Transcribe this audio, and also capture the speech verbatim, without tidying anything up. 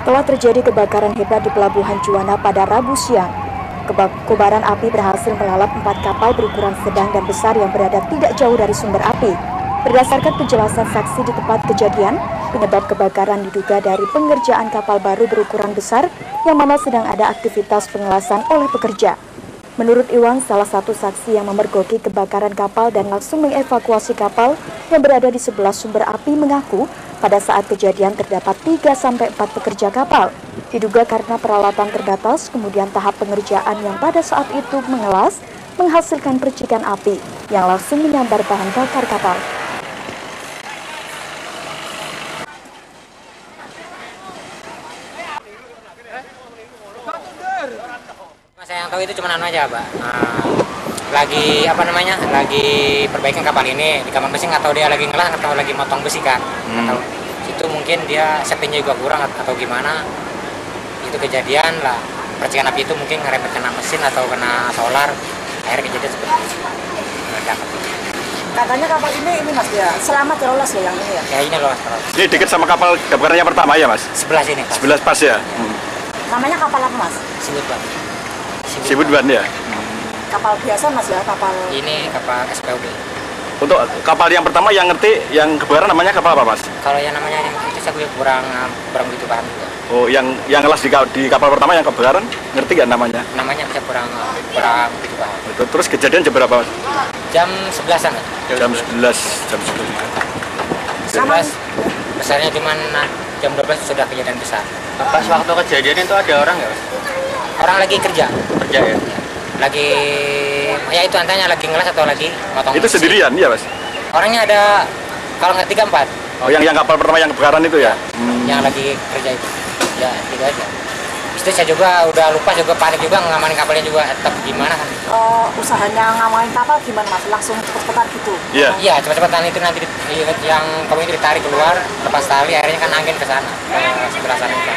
Telah terjadi kebakaran hebat di Pelabuhan Juwana pada Rabu siang. Kobaran api berhasil melalap empat kapal berukuran sedang dan besar yang berada tidak jauh dari sumber api. Berdasarkan penjelasan saksi di tempat kejadian, penyebab kebakaran diduga dari pengerjaan kapal baru berukuran besar yang mana sedang ada aktivitas pengelasan oleh pekerja. Menurut Iwan, salah satu saksi yang memergoki kebakaran kapal dan langsung mengevakuasi kapal yang berada di sebelah sumber api mengaku pada saat kejadian terdapat tiga sampai empat pekerja kapal. Diduga karena peralatan terbatas, kemudian tahap pengerjaan yang pada saat itu mengelas menghasilkan percikan api yang langsung menyambar bahan bakar kapal. Saya yang tahu itu cuma anu aja, Pak. Nah, lagi apa namanya? Lagi perbaikan kapal ini di kamar besi, nggak tahu dia lagi ngelas atau lagi motong besi kan? Hmm. Atau itu mungkin dia settingnya juga kurang atau gimana? Itu kejadian lah. Percikan api itu mungkin ngerempet kena mesin atau kena solar. Akhirnya kejadian seperti itu. Meledak. Katanya kapal ini ini Mas ya, selamat ya lolos ya yang ini ya? Ya ini lolos. Ini dekat sama kapal kebakaran yang pertama ya Mas? Sebelah sini, Pak. Sebelah pas ya? Hmm. Namanya kapal apa Mas? Sibut, Pak. Sibut ban ya? Kapal biasa Mas ya, kapal... Ini kapal S P O B. Untuk kapal yang pertama yang ngerti, yang kebakaran namanya kapal apa Mas? Kalau yang namanya yang itu saya kurang kurang begitu paham juga. Oh, yang yang ngelas di, di kapal pertama yang kebakaran, ngerti nggak namanya? Namanya saya kurang kurang begitu paham. Itu, terus kejadian jam berapa Mas? Jam sebelasan. Jam sebelas, jam sebelas. sebelas, besarnya cuma jam dua belas sudah kejadian besar. Pas waktu kejadian itu ada orang nggak Mas? Orang lagi kerja. Kerja ya? Lagi, ya itu antanya lagi ngelas atau lagi motong. Itu sendirian ya Mas? Orangnya ada, kalau nggak tiga empat. Oh, yang yang kapal pertama yang kebakaran itu ya? Hmm. Yang lagi kerja itu, ya tiga aja. Itu saya juga udah lupa, juga panik juga ngamanin kapalnya juga, tetap gimana kan? Oh, usahanya ngamain kapal gimana Mas? Langsung cepet-cepetan gitu? Iya. Iya, cepet-cepetan itu nanti di, yang kamu itu ditarik keluar, lepas tali, akhirnya kan angin ke sana, ke sebelah sana.